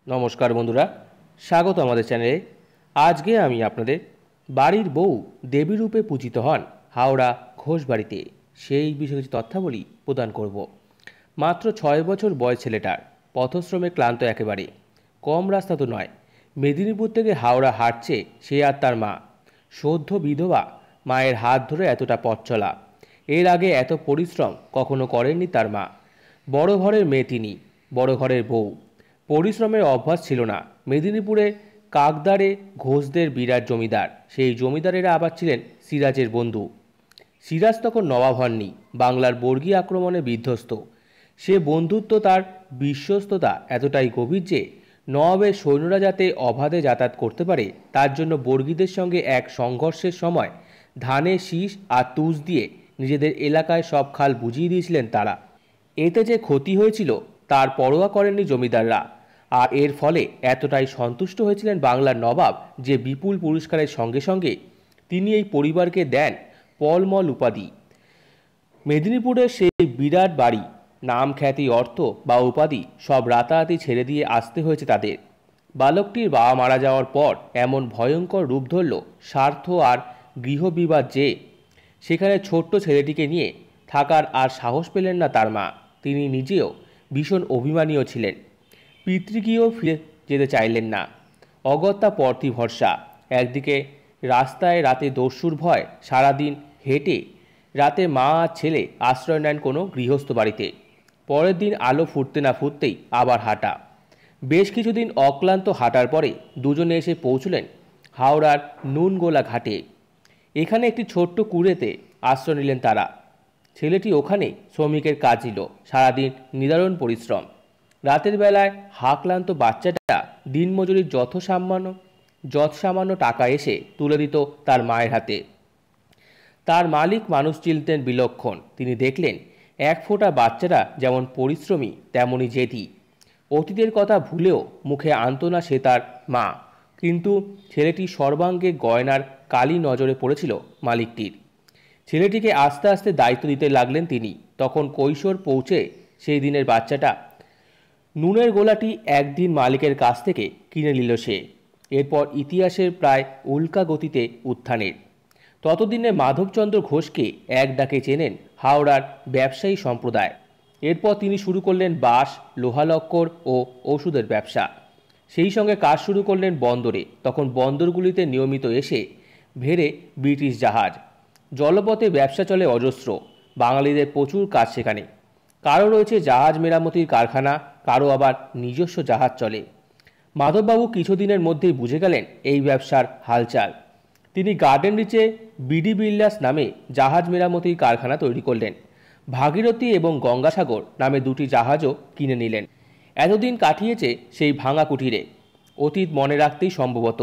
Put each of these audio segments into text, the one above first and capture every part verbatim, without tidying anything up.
নমস্কার বন্ধুরা, স্বাগত আমাদের চ্যানেলে। আজকে আমি আপনাদের বাড়ির বউ দেবী রূপে পূজিত হন হাওড়া ঘোষবাড়িতে সেই বিষয়ে কিছু তথ্যাবলী প্রদান করব। মাত্র ছয় বছর বয়স ছেলেটার, পথশ্রমে ক্লান্ত একেবারে, কম রাস্তা তো নয়। মেদিনীপুর থেকে হাওড়া হাঁটছে সে আর তার মা, সদ্য বিধবা মায়ের হাত ধরে এতটা পথ চলা। এর আগে এত পরিশ্রম কখনো করেননি তার মা। বড় ঘরের মেয়ে তিনি, বড় ঘরের বউ। পরিশ্রমের অভ্যাস ছিল না। মেদিনীপুরে কাকদ্বারে ঘোষদের বিরাট জমিদার, সেই জমিদারেরা আবার ছিলেন সিরাজের বন্ধু। সিরাজ তখন নবাব হননি, বাংলার বর্গী আক্রমণে বিধ্বস্ত। সে বন্ধুত্ব, তার বিশ্বস্ততা এতটাই গভীর যে নবাবের সৈন্যরা যাতে অবাধে যাতায়াত করতে পারে তার জন্য বর্গীদের সঙ্গে এক সংঘর্ষের সময় ধানের শীষ আর তুষ দিয়ে নিজেদের এলাকায় সব খাল বুঝিয়ে দিয়েছিলেন তারা। এতে যে ক্ষতি হয়েছিল তার পরোয়া করেননি জমিদাররা, আর এর ফলে এতটাই সন্তুষ্ট হয়েছিলেন বাংলার নবাব যে বিপুল পুরস্কারের সঙ্গে সঙ্গে তিনি এই পরিবারকে দেন পলমল উপাধি। মেদিনীপুরের সেই বিরাট বাড়ি, নাম, খ্যাতি, অর্থ বা উপাধি সব রাতারাতি ছেড়ে দিয়ে আসতে হয়েছে তাদের। বালকটির বাবা মারা যাওয়ার পর এমন ভয়ঙ্কর রূপ ধরল স্বার্থ আর গৃহবিবাদ যে সেখানে ছোট্ট ছেলেটিকে নিয়ে থাকার আর সাহস পেলেন না তার মা। তিনি নিজেও ভীষণ অভিমানীও ছিলেন, পিতৃগৃহেও ফিরে যেতে চাইলেন না। অগত্যা পরতি ভরসা। একদিকে রাস্তায় রাতে দস্যুর ভয়, সারাদিন হেঁটে রাতে মা আর ছেলে আশ্রয় নেন কোনো গৃহস্থ বাড়িতে। পরের দিন আলো ফুটতে না ফুটতেই আবার হাঁটা। বেশ কিছুদিন অক্লান্ত হাঁটার পরে দুজনে এসে পৌঁছলেন হাওড়ার নুনগোলা ঘাটে। এখানে একটি ছোট্ট কুঁড়েতে আশ্রয় নিলেন তারা। ছেলেটি ওখানে শ্রমিকের কাজ ছিল, সারাদিন নিদারুণ পরিশ্রম। রাতের বেলায় হাঁকলান্ত বাচ্চাটা দিনমজুরির যত সামান্য যত সামান্য টাকা এসে তুলে দিত তার মায়ের হাতে। তার মালিক মানুষ চিনতেন বিলক্ষণ। তিনি দেখলেন এক ফোঁটা বাচ্চারা যেমন পরিশ্রমী তেমনই জেদি। অতীতের কথা ভুলেও মুখে আনত না সে তার মা, কিন্তু ছেলেটি সর্বাঙ্গে গয়নার কালি নজরে পড়েছিল মালিকটির। ছেলেটিকে আস্তে আস্তে দায়িত্ব দিতে লাগলেন তিনি। তখন কৈশোর পৌঁছে সেই দিনের বাচ্চাটা নুনের গোলাটি একদিন মালিকের কাছ থেকে কিনে নিল সে। এরপর ইতিহাসের প্রায় উল্কা গতিতে উত্থানের। ততদিনে মাধবচন্দ্র ঘোষকে এক ডাকে চেনেন হাওড়ার ব্যবসায়ী সম্প্রদায়। এরপর তিনি শুরু করলেন বাঁশ, লোহালক্কর ও ওষুধের ব্যবসা। সেই সঙ্গে কাজ শুরু করলেন বন্দরে। তখন বন্দরগুলিতে নিয়মিত এসে ভেড়ে ব্রিটিশ জাহাজ। জলপথে ব্যবসা চলে অজস্র। বাঙালিদের প্রচুর কাজ সেখানে। কারো রয়েছে জাহাজ মেরামতির কারখানা, কারো আবার নিজস্ব জাহাজ চলে। মাধববাবু কিছুদিনের মধ্যেই বুঝে গেলেন এই ব্যবসার হালচাল। তিনি গার্ডেন রিচে বিডি বিল্ডার্স নামে জাহাজ মেরামতির কারখানা তৈরি করলেন। ভাগীরথী এবং গঙ্গাসাগর নামে দুটি জাহাজও কিনে নিলেন। এতদিন কাটিয়েছে সেই ভাঙা কুঠিরে, অতীত মনে রাখতেই সম্ভবত।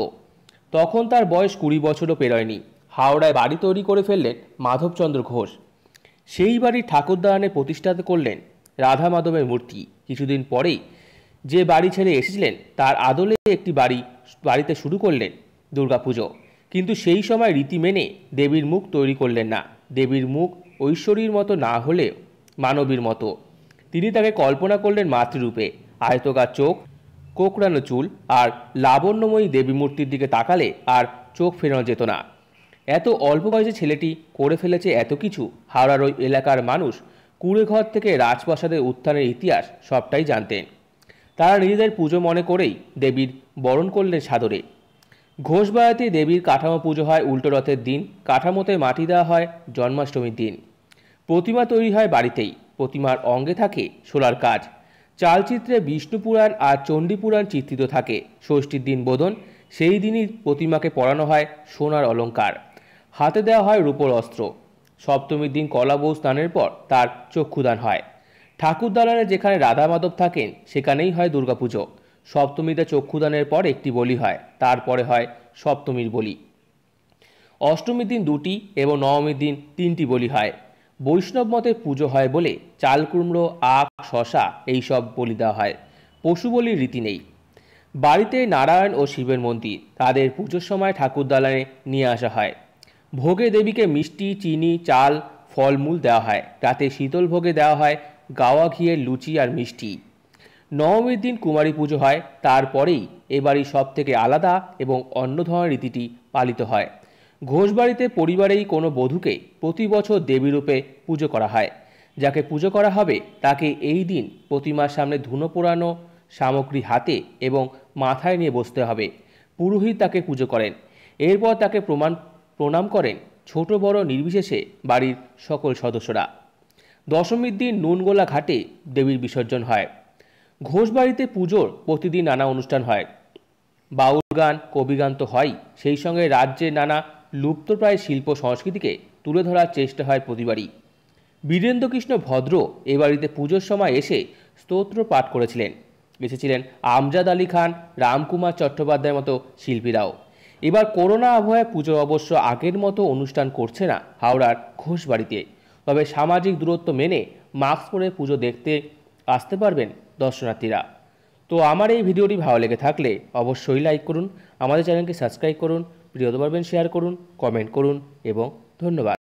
তখন তার বয়স কুড়ি বছরও পেরোয়নি। হাওড়ায় বাড়ি তৈরি করে ফেললেন মাধবচন্দ্র ঘোষ। সেই বাড়ির ঠাকুরদালানে প্রতিষ্ঠা করলেন রাধা মাধবের মূর্তি। কিছুদিন পরেই যে বাড়ি ছেড়ে এসেছিলেন তার আদলে একটি বাড়ি বাড়িতে শুরু করলেন দুর্গাপুজো। কিন্তু সেই সময় রীতি মেনে দেবীর মুখ তৈরি করলেন না। দেবীর মুখ ঐশ্বরীর মতো না হলেও মানবীর মতো। তিনি তাকে কল্পনা করলেন মাতৃরূপে, আয়তকার চোখ, কোকড়ানো চুল, আর লাবণ্যময়ী দেবী মূর্তির দিকে তাকালে আর চোখ ফেরানো যেত না। এত অল্প বয়সে ছেলেটি করে ফেলেছে এত কিছু। হাওড়ার ওই এলাকার মানুষ কুঁড়েঘর থেকে রাজপ্রাসাদের উত্থানের ইতিহাস সবটাই জানতেন। তারা নিজেদের পুজো মনে করেই দেবীর বরণ করলেন সাদরে। ঘোষবাড়িতে দেবীর কাঠামো পুজো হয় উল্টো রথের দিন। কাঠামোতে মাটি দেওয়া হয় জন্মাষ্টমীর দিন। প্রতিমা তৈরি হয় বাড়িতেই। প্রতিমার অঙ্গে থাকে সোলার কাজ। চালচিত্রে বিষ্ণুপুরাণ আর চণ্ডীপুরাণ চিত্রিত থাকে। ষষ্ঠীর দিন বোধন, সেই দিনই প্রতিমাকে পরানো হয় সোনার অলঙ্কার, হাতে দেওয়া হয় রূপোর অস্ত্র। সপ্তমীর দিন কলা বউ স্নানের পর তার চক্ষুদান হয়। ঠাকুর দালানে যেখানে রাধা মাধব থাকেন সেখানেই হয় দুর্গাপুজো। সপ্তমীতে চক্ষুদানের পর একটি বলি হয়, তারপরে হয় সপ্তমীর বলি। অষ্টমীর দিন দুটি এবং নবমীর দিন তিনটি বলি হয়। বৈষ্ণব মতে পুজো হয় বলে চাল কুমড়ো, আখ, শশা এইসব বলি দেওয়া হয়। পশু বলির রীতি নেই। বাড়িতে নারায়ণ ও শিবের মন্দির, তাদের পুজোর সময় ঠাকুর দালানে নিয়ে আসা হয়। ভোগে দেবীকে মিষ্টি, চিনি, চাল, ফলমূল দেওয়া হয়। রাতে শীতল ভোগে দেওয়া হয় গাওয়া ঘিয়ের লুচি আর মিষ্টি। নবমীর দিন কুমারী পুজো হয়, তারপরেই এ বাড়ির সব থেকে আলাদা এবং অন্য ধরনের রীতিটি পালিত হয়। ঘোষবাড়িতে পরিবারেই কোনো বধূকে প্রতি বছর দেবীরূপে পুজো করা হয়। যাকে পুজো করা হবে তাকে এই দিন প্রতিমার সামনে ধুনো পোড়ানো সামগ্রী হাতে এবং মাথায় নিয়ে বসতে হবে। পুরোহিত তাকে পুজো করেন। এরপর তাকে প্রমাণ প্রণাম করেন ছোট বড় নির্বিশেষে বাড়ির সকল সদস্যরা। দশমীর দিন নুনগোলা ঘাটে দেবীর বিসর্জন হয়। ঘোষবাড়িতে পুজোর প্রতিদিন নানা অনুষ্ঠান হয়। বাউল গান, কবিগান তো হয়, সেই সঙ্গে রাজ্যের নানা লুপ্তপ্রায় শিল্প সংস্কৃতিকে তুলে ধরার চেষ্টা হয় প্রতিবারই। বীরেন্দ্রকৃষ্ণ ভদ্র এ বাড়িতে পুজোর সময় এসে স্তোত্র পাঠ করেছিলেন। এসেছিলেন আমজাদ আলী খান, রামকুমার চট্টোপাধ্যায়ের মতো শিল্পীরাও। এবার করোনা আবহাওয়ায় পুজো অবশ্য আগের মতো অনুষ্ঠান করছে না হাওড়ার ঘোষবাড়িতে, তবে সামাজিক দূরত্ব মেনে মাস্ক পরে পুজো দেখতে আসতে পারবেন দর্শনার্থীরা। তো আমার এই ভিডিওটি ভালো লেগে থাকলে অবশ্যই লাইক করুন, আমাদের চ্যানেলকে সাবস্ক্রাইব করুন, ভিডিওতে পারবেন শেয়ার করুন, কমেন্ট করুন এবং ধন্যবাদ।